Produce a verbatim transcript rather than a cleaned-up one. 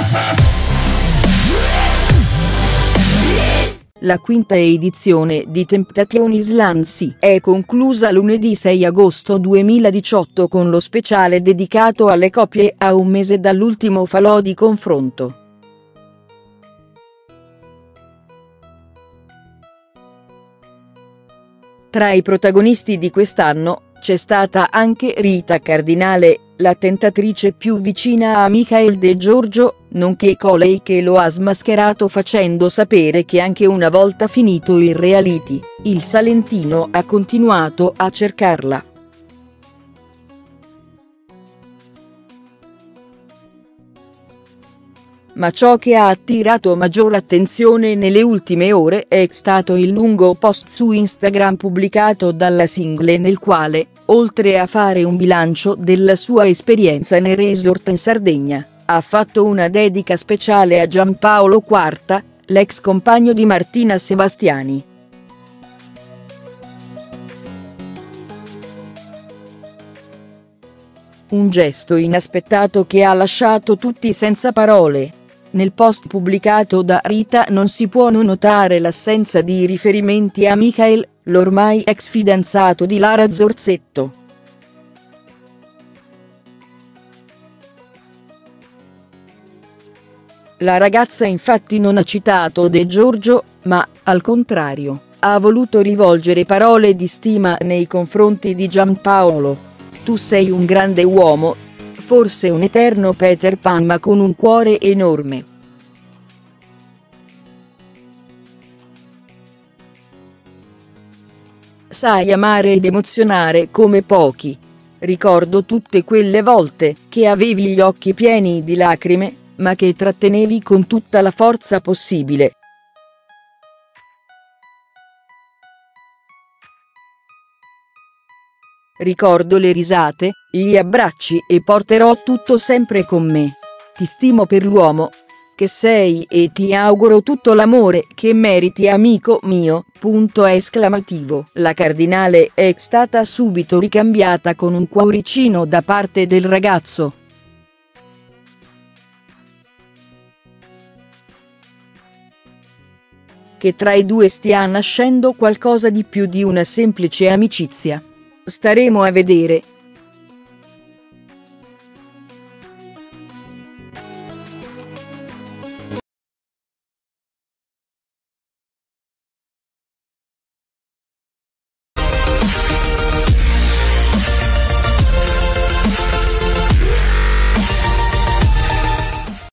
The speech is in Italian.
La quinta edizione di Temptation Island si è conclusa lunedì sei agosto duemiladiciotto con lo speciale dedicato alle coppie a un mese dall'ultimo falò di confronto. Tra i protagonisti di quest'anno c'è stata anche Rita Cardinale, la tentatrice più vicina a Michael De Giorgio, nonché colei che lo ha smascherato facendo sapere che anche una volta finito il reality, il salentino ha continuato a cercarla. Ma ciò che ha attirato maggior attenzione nelle ultime ore è stato il lungo post su Instagram pubblicato dalla single nel quale, oltre a fare un bilancio della sua esperienza nei resort in Sardegna, ha fatto una dedica speciale a Giampaolo Quarta, l'ex compagno di Martina Sebastiani. Un gesto inaspettato che ha lasciato tutti senza parole. Nel post pubblicato da Rita non si può non notare l'assenza di riferimenti a Michael, l'ormai ex fidanzato di Lara Zorzetto. La ragazza infatti non ha citato De Giorgio, ma, al contrario, ha voluto rivolgere parole di stima nei confronti di Giampaolo. Tu sei un grande uomo. Forse un eterno Peter Pan ma con un cuore enorme. Sai amare ed emozionare come pochi. Ricordo tutte quelle volte che avevi gli occhi pieni di lacrime, ma che trattenevi con tutta la forza possibile. Ricordo le risate, gli abbracci e porterò tutto sempre con me. Ti stimo per l'uomo che sei e ti auguro tutto l'amore che meriti, amico mio. Punto esclamativo. La Cardinale è stata subito ricambiata con un cuoricino da parte del ragazzo. Che tra i due stia nascendo qualcosa di più di una semplice amicizia. Staremo a vedere.